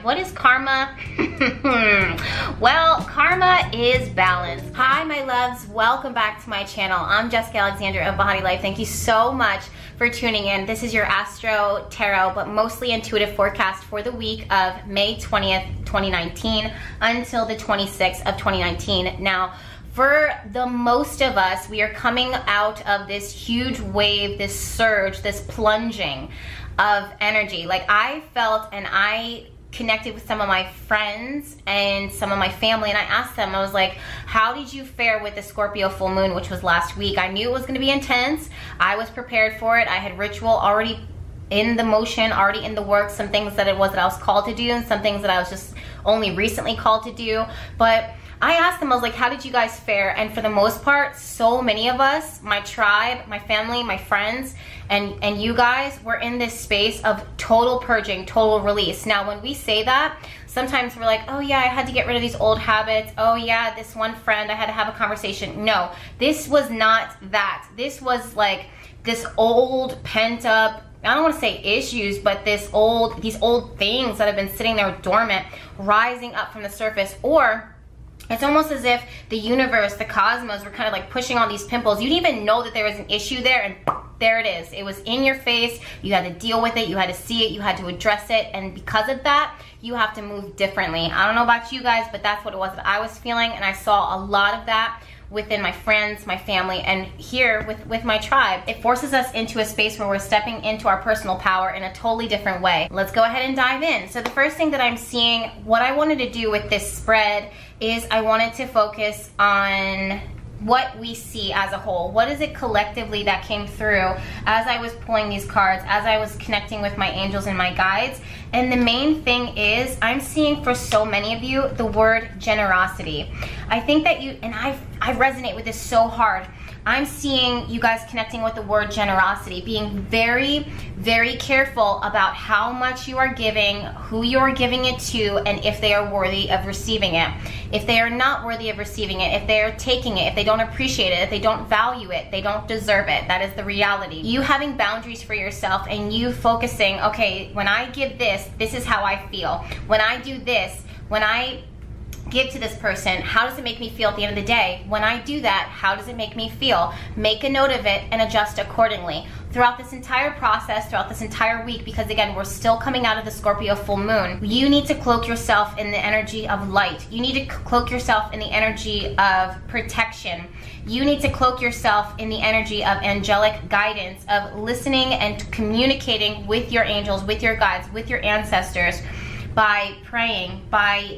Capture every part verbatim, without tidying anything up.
What is karma? Well, karma is balance. Hi, my loves. Welcome back to my channel. I'm Jessica Alexander of Bahati Life. Thank you so much for tuning in. This is your Astro Tarot, but mostly intuitive forecast for the week of May twentieth, twenty nineteen until the twenty-sixth of twenty nineteen. Now, for the most of us, we are coming out of this huge wave, this surge, this plunging of energy. Like I felt, and I connected with some of my friends and some of my family, and I asked them, I was like, how did you fare with the Scorpio full moon, which was last week? I knew it was going to be intense. I was prepared for it. I had ritual already in the motion, already in the works, some things that it was that I was called to do and some things that I was just only recently called to do. But I asked them, I was like, how did you guys fare? And for the most part, so many of us, my tribe, my family, my friends, and, and you guys were in this space of total purging, total release. Now, when we say that, sometimes we're like, oh yeah, I had to get rid of these old habits. Oh yeah, this one friend, I had to have a conversation. No, this was not that. This was like this old pent up, I don't want to say issues, but this old, these old things that have been sitting there dormant, rising up from the surface. Or it's almost as if the universe, the cosmos, were kind of like pushing on these pimples. You didn't even know that there was an issue there, and there it is. It was in your face. You had to deal with it. You had to see it. You had to address it. And because of that, you have to move differently. I don't know about you guys, but that's what it was that I was feeling. And I saw a lot of that within my friends, my family, and here with, with my tribe. It forces us into a space where we're stepping into our personal power in a totally different way. Let's go ahead and dive in. So the first thing that I'm seeing, what I wanted to do with this spread is I wanted to focus on what we see as a whole. What is it collectively that came through as I was pulling these cards, as I was connecting with my angels and my guides? And the main thing is, I'm seeing for so many of you the word generosity. I think that you, and I I resonate with this so hard. I'm seeing you guys connecting with the word generosity, being very, very careful about how much you are giving, who you are giving it to, and if they are worthy of receiving it. If they are not worthy of receiving it, if they are taking it, if they don't appreciate it, if they don't value it, they don't deserve it. That is the reality. You having boundaries for yourself and you focusing, okay, when I give this, this is how I feel. When I do this, when I give to this person, how does it make me feel at the end of the day? When I do that, how does it make me feel? Make a note of it and adjust accordingly. Throughout this entire process, throughout this entire week, because again, we're still coming out of the Scorpio full moon, you need to cloak yourself in the energy of light. You need to cloak yourself in the energy of protection. You need to cloak yourself in the energy of angelic guidance, of listening and communicating with your angels, with your guides, with your ancestors, by praying, by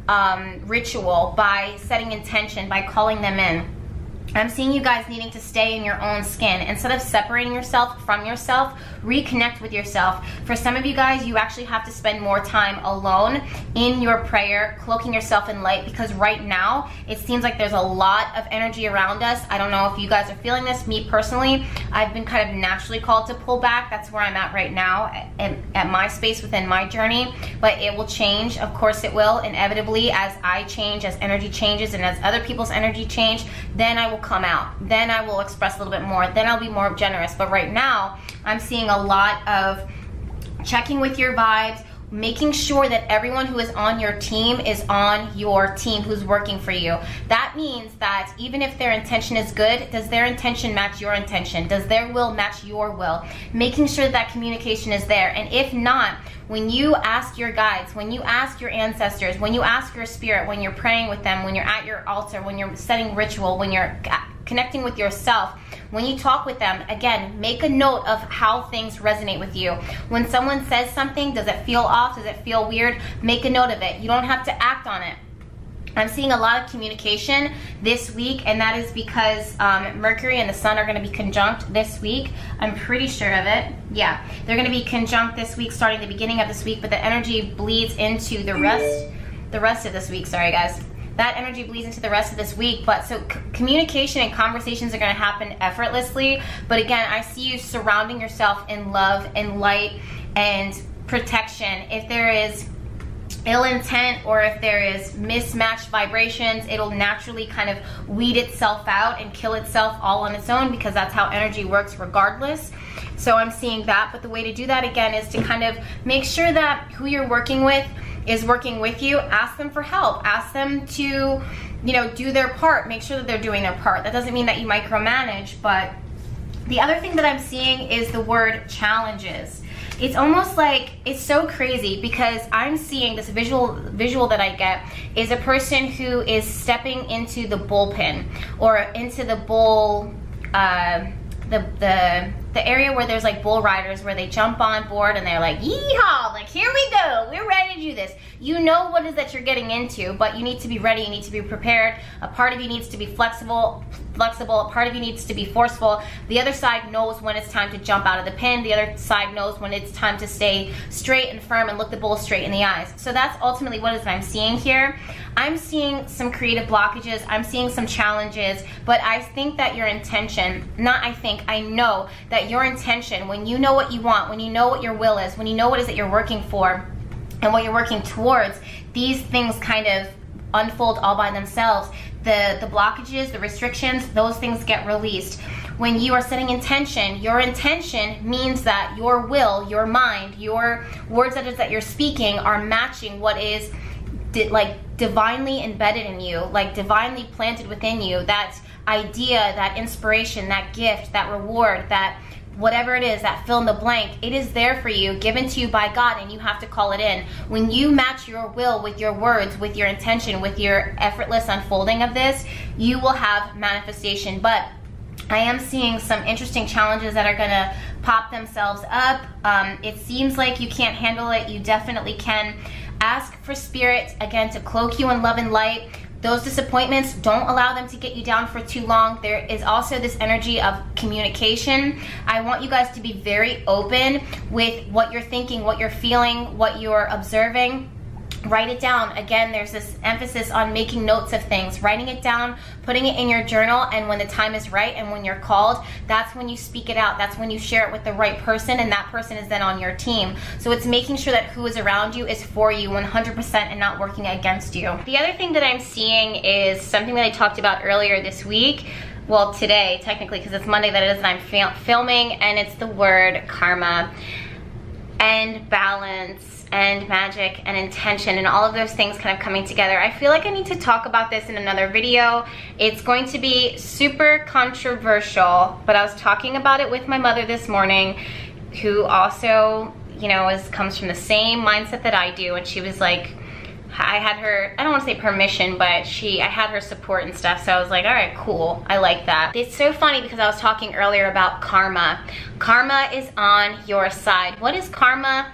Um, ritual, by setting intention, by calling them in. I'm seeing you guys needing to stay in your own skin. Instead of separating yourself from yourself, reconnect with yourself. For some of you guys, you actually have to spend more time alone in your prayer, cloaking yourself in light, because right now, it seems like there's a lot of energy around us. I don't know if you guys are feeling this. Me personally, I've been kind of naturally called to pull back. That's where I'm at right now, at, at my space within my journey, but it will change. Of course it will, inevitably, as I change, as energy changes, and as other people's energy change, then I will come out. Then I will express a little bit more. Then I'll be more generous. But right now, I'm seeing a lot of checking with your vibes, making sure that everyone who is on your team is on your team, who's working for you. That means that even if their intention is good, does their intention match your intention? Does their will match your will? Making sure that communication is there. And if not, when you ask your guides, when you ask your ancestors, when you ask your spirit, when you're praying with them, when you're at your altar, when you're setting ritual, when you're connecting with yourself, when you talk with them, again, make a note of how things resonate with you. When someone says something, does it feel off? Does it feel weird? Make a note of it. You don't have to act on it. I'm seeing a lot of communication this week, and that is because um, Mercury and the Sun are going to be conjunct this week. I'm pretty sure of it. Yeah, they're going to be conjunct this week, starting the beginning of this week, but the energy bleeds into the rest, the rest of this week. Sorry, guys. That energy bleeds into the rest of this week, but so communication and conversations are going to happen effortlessly. But again, I see you surrounding yourself in love and light and protection. If there is ill intent or if there is mismatched vibrations, it'll naturally kind of weed itself out and kill itself all on its own, because that's how energy works regardless. So I'm seeing that, but the way to do that again is to kind of make sure that who you're working with is working with you, ask them for help. Ask them to, you know, do their part. Make sure that they're doing their part. That doesn't mean that you micromanage, but the other thing that I'm seeing is the word challenges. It's almost like, it's so crazy because I'm seeing this visual visual that I get is a person who is stepping into the bullpen or into the bull, uh, the, the, the area where there's like bull riders where they jump on board and they're like, yeehaw, like here we go, we're ready to do this. You know what it is that you're getting into, but you need to be ready, you need to be prepared. A part of you needs to be flexible, flexible, a part of you needs to be forceful. The other side knows when it's time to jump out of the pen. The other side knows when it's time to stay straight and firm and look the bull straight in the eyes. So that's ultimately what it is that I'm seeing here. I'm seeing some creative blockages, I'm seeing some challenges, but I think that your intention, not I think, I know that your intention, when you know what you want, when you know what your will is, when you know what it is that you're working for and what you're working towards, these things kind of unfold all by themselves. The, the blockages, the restrictions, those things get released. When you are setting intention, your intention means that your will, your mind, your words that is that you're speaking are matching what is di like divinely embedded in you, like divinely planted within you. That idea, that inspiration, that gift, that reward, that whatever it is, that fill in the blank, it is there for you, given to you by God, and you have to call it in. When you match your will with your words, with your intention, with your effortless unfolding of this, you will have manifestation. But I am seeing some interesting challenges that are gonna pop themselves up. Um, it seems like you can't handle it. You definitely can. Ask for spirit, again, to cloak you in love and light. Those disappointments, don't allow them to get you down for too long. There is also this energy of communication. I want you guys to be very open with what you're thinking, what you're feeling, what you're observing. Write it down. Again, there's this emphasis on making notes of things, writing it down, putting it in your journal, and when the time is right and when you're called, that's when you speak it out. That's when you share it with the right person, and that person is then on your team. So it's making sure that who is around you is for you one hundred percent and not working against you. The other thing that I'm seeing is something that I talked about earlier this week. Well, today, technically, because it's Monday that it is, and I'm fil filming, and it's the word karma and balance and magic and intention and all of those things kind of coming together. I feel like I need to talk about this in another video. It's going to be super controversial, but I was talking about it with my mother this morning, who also, you know, is comes from the same mindset that I do, and she was like, I had her, I don't want to say permission, but she, I had her support and stuff, so I was like, all right, cool, I like that. It's so funny because I was talking earlier about karma. Karma is on your side. What is karma?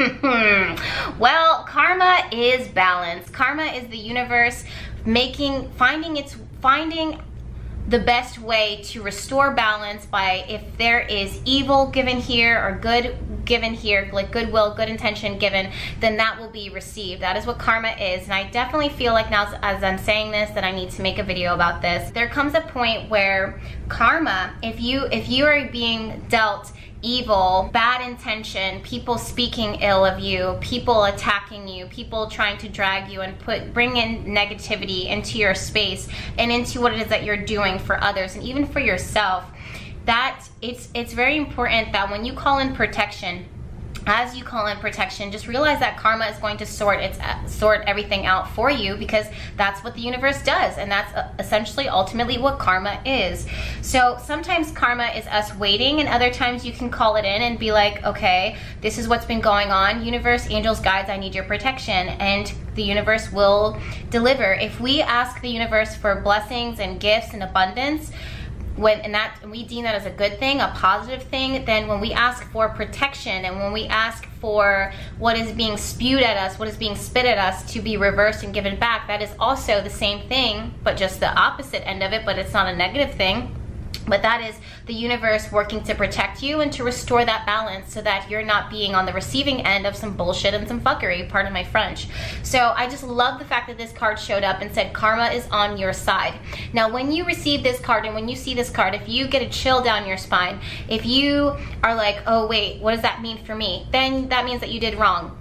Well, karma is balance. Karma is the universe making, finding its, finding the best way to restore balance by, if there is evil given here or good given here, like goodwill, good intention given, then that will be received. That is what karma is. And I definitely feel like now as I'm saying this that I need to make a video about this. There comes a point where karma, if you if you are being dealt evil, bad intention, people speaking ill of you, people attacking you, people trying to drag you and put bring in negativity into your space and into what it is that you're doing for others and even for yourself, that it's it's very important that when you call in protection, as you call in protection, just realize that karma is going to sort its sort everything out for you, because that's what the universe does, and that's essentially ultimately what karma is. So sometimes karma is us waiting, and other times you can call it in and be like, okay, this is what's been going on. Universe, angels, guides, I need your protection, and the universe will deliver. If we ask the universe for blessings and gifts and abundance, when and that we deem that as a good thing, a positive thing, then when we ask for protection and when we ask for what is being spewed at us, what is being spit at us to be reversed and given back, that is also the same thing, but just the opposite end of it, but it's not a negative thing. But that is the universe working to protect you and to restore that balance so that you're not being on the receiving end of some bullshit and some fuckery, pardon my French. So I just love the fact that this card showed up and said karma is on your side. Now when you receive this card and when you see this card, if you get a chill down your spine, if you are like, oh wait, what does that mean for me? Then that means that you did wrong.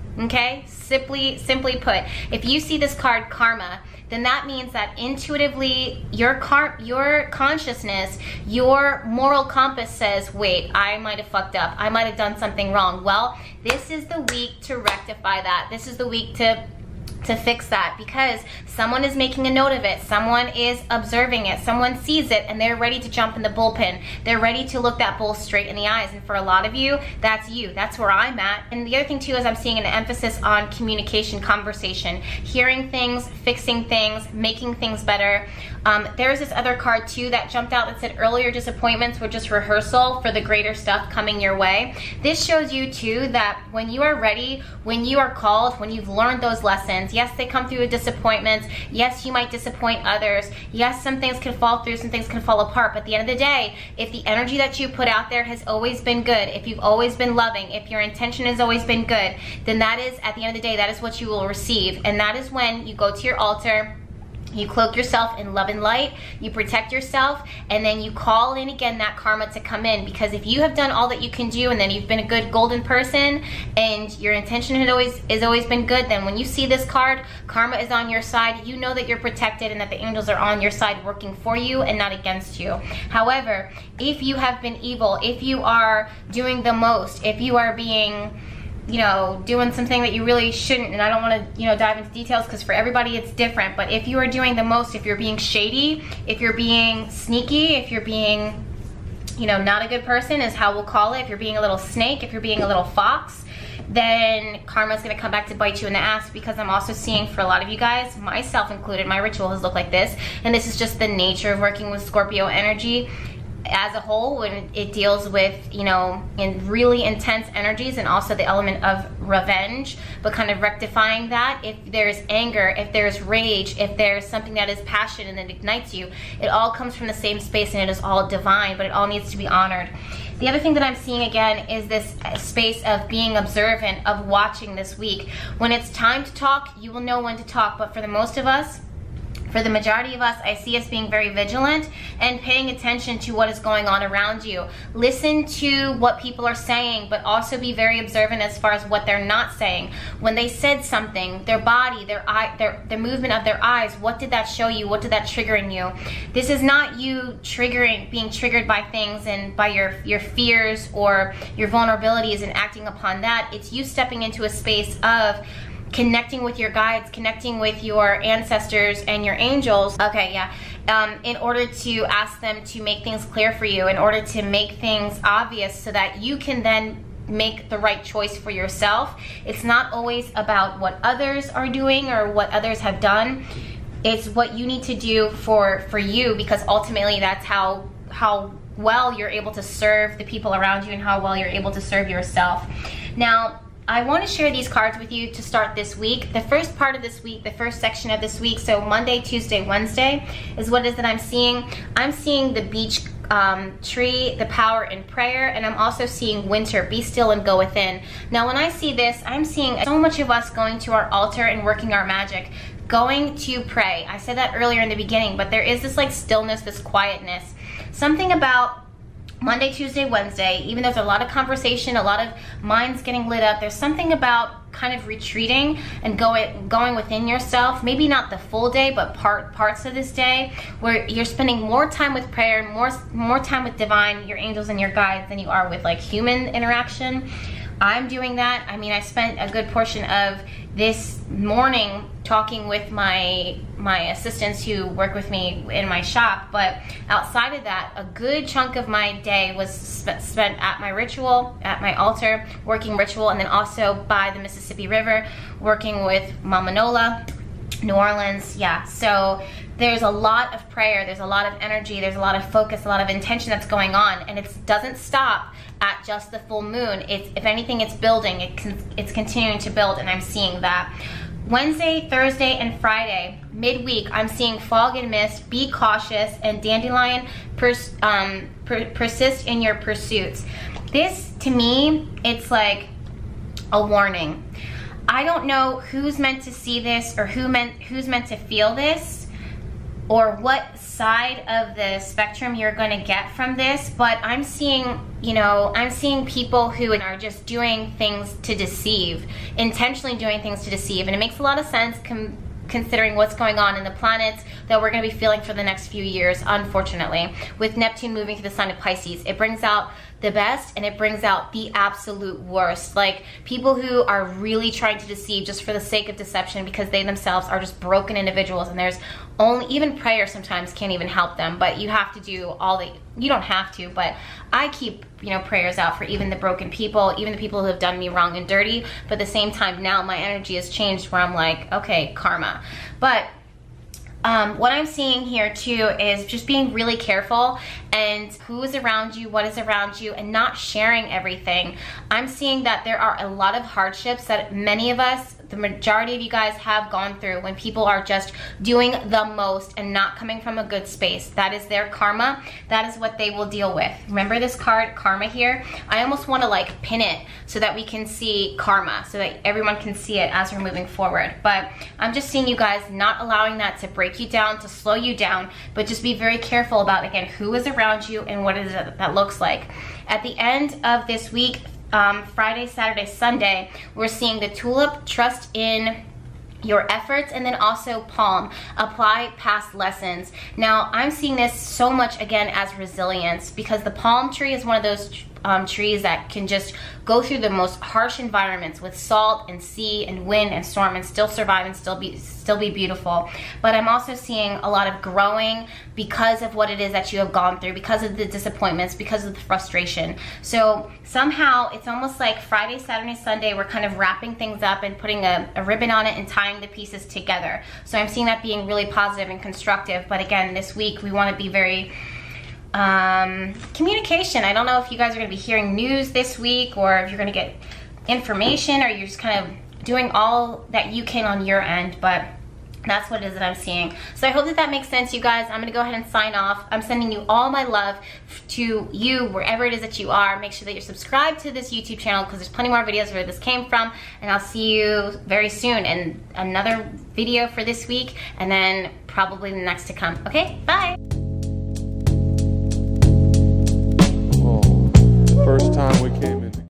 okay? Simply, simply put, if you see this card, karma, then that means that intuitively your car your consciousness, your moral compass says, wait, I might have fucked up. I might have done something wrong. Well, this is the week to rectify that. This is the week to to fix that, because someone is making a note of it, someone is observing it, someone sees it, and they're ready to jump in the bullpen. They're ready to look that bull straight in the eyes. And for a lot of you, that's you. That's where I'm at. And the other thing too is I'm seeing an emphasis on communication, conversation, hearing things, fixing things, making things better. Um, there's this other card too that jumped out that said earlier disappointments were just rehearsal for the greater stuff coming your way. This shows you too that when you are ready, when you are called, when you've learned those lessons, yes, they come through with disappointments. Yes, you might disappoint others. Yes, some things can fall through, some things can fall apart. But at the end of the day, if the energy that you put out there has always been good, if you've always been loving, if your intention has always been good, then that is, at the end of the day, that is what you will receive. And that is when you go to your altar, you cloak yourself in love and light, you protect yourself, and then you call in again that karma to come in. Because if you have done all that you can do, and then you've been a good golden person, and your intention had always has always been good, then when you see this card, karma is on your side. You know that you're protected and that the angels are on your side working for you and not against you. However, if you have been evil, if you are doing the most, if you are being, you know, doing something that you really shouldn't, and I don't want to, you know, dive into details because for everybody it's different, but if you are doing the most, if you're being shady, if you're being sneaky, if you're being, you know, not a good person is how we'll call it, if you're being a little snake, if you're being a little fox, then karma's gonna come back to bite you in the ass. Because I'm also seeing for a lot of you guys, myself included, my rituals look like this, and this is just the nature of working with Scorpio energy as a whole, when it deals with, you know, in really intense energies, and also the element of revenge, but kind of rectifying that. If there's anger, if there's rage, if there's something that is passion and that ignites you, it all comes from the same space, and it is all divine, but it all needs to be honored. The other thing that I'm seeing again is this space of being observant, of watching this week. When it's time to talk, you will know when to talk, but for the most of us, for the majority of us, I see us being very vigilant and paying attention to what is going on around you. Listen to what people are saying, but also be very observant as far as what they're not saying. When they said something, their body, their eye, their the movement of their eyes, what did that show you? What did that trigger in you? This is not you triggering, being triggered by things and by your, your fears or your vulnerabilities and acting upon that. It's you stepping into a space of connecting with your guides, connecting with your ancestors and your angels. Okay, yeah. Um, in order to ask them to make things clear for you, in order to make things obvious so that you can then make the right choice for yourself. It's not always about what others are doing or what others have done. It's what you need to do for, for you, because ultimately that's how, how well you're able to serve the people around you and how well you're able to serve yourself. Now, I want to share these cards with you to start this week. The first part of this week, the first section of this week, so Monday, Tuesday, Wednesday, is what it is that I'm seeing. I'm seeing the beach um, tree, the power in prayer, and I'm also seeing winter, be still and go within. Now, when I see this, I'm seeing so much of us going to our altar and working our magic, going to pray. I said that earlier in the beginning, but there is this like stillness, this quietness. Something about Monday, Tuesday, Wednesday, even though there's a lot of conversation, a lot of minds getting lit up, there's something about kind of retreating and going going within yourself. Maybe not the full day, but part parts of this day, where you're spending more time with prayer, more more time with divine, your angels and your guides, than you are with like human interaction. I'm doing that. I mean, I spent a good portion of this morning talking with my my assistants who work with me in my shop, but outside of that, a good chunk of my day was sp spent at my ritual, at my altar, working ritual, and then also by the Mississippi River, working with Mama Nola, New Orleans. Yeah, so there's a lot of prayer, there's a lot of energy, there's a lot of focus, a lot of intention that's going on, and it doesn't stop at just the full moon. It's, if anything, it's building, it con it's continuing to build, and I'm seeing that. Wednesday, Thursday, and Friday, midweek, I'm seeing fog and mist, be cautious, and dandelion, pers um, per persist in your pursuits. This, to me, it's like a warning. I don't know who's meant to see this or who meant who's meant to feel this, or what side of the spectrum you're going to get from this, but I'm seeing you know, I'm seeing people who are just doing things to deceive, intentionally doing things to deceive, and it makes a lot of sense com considering what's going on in the planets that we're going to be feeling for the next few years, unfortunately. With Neptune moving to the sign of Pisces, it brings out the best and it brings out the absolute worst. Like people who are really trying to deceive just for the sake of deception because they themselves are just broken individuals, and there's only, even prayer sometimes can't even help them, but you have to do all the, you don't have to, but I keep, you know, prayers out for even the broken people, even the people who have done me wrong and dirty, but at the same time now my energy has changed where I'm like, okay, karma. But Um, what I'm seeing here too is just being really careful and who is around you, what is around you, and not sharing everything. I'm seeing that there are a lot of hardships that many of us, the majority of you guys, have gone through when people are just doing the most and not coming from a good space. That is their karma. That is what they will deal with. Remember this card, karma, here? I almost want to like pin it so that we can see karma, so that everyone can see it as we're moving forward. But I'm just seeing you guys not allowing that to break you down, to slow you down, but just be very careful about, again, who is around you and what is it that looks like. At the end of this week, um, Friday, Saturday, Sunday, we're seeing the tulip, trust in your efforts, and then also palm, apply past lessons. Now I'm seeing this so much again as resilience, because the palm tree is one of those um, trees that can just go through the most harsh environments with salt and sea and wind and storm and still survive and still be still be beautiful. But I'm also seeing a lot of growing because of what it is that you have gone through, because of the disappointments, because of the frustration. So somehow it's almost like Friday, Saturday, Sunday, we're kind of wrapping things up and putting a, a ribbon on it and tying the pieces together. So I'm seeing that being really positive and constructive. But again, this week we want to be very um communication. I don't know if you guys are going to be hearing news this week, or if you're going to get information, or you're just kind of doing all that you can on your end, but that's what it is that I'm seeing. So I hope that that makes sense, you guys. I'm gonna go ahead and sign off. I'm sending you all my love to you wherever it is that you are. Make sure that you're subscribed to this YouTube channel, because there's plenty more videos where this came from, and I'll see you very soon in another video for this week, and then probably the next to come. Okay, bye.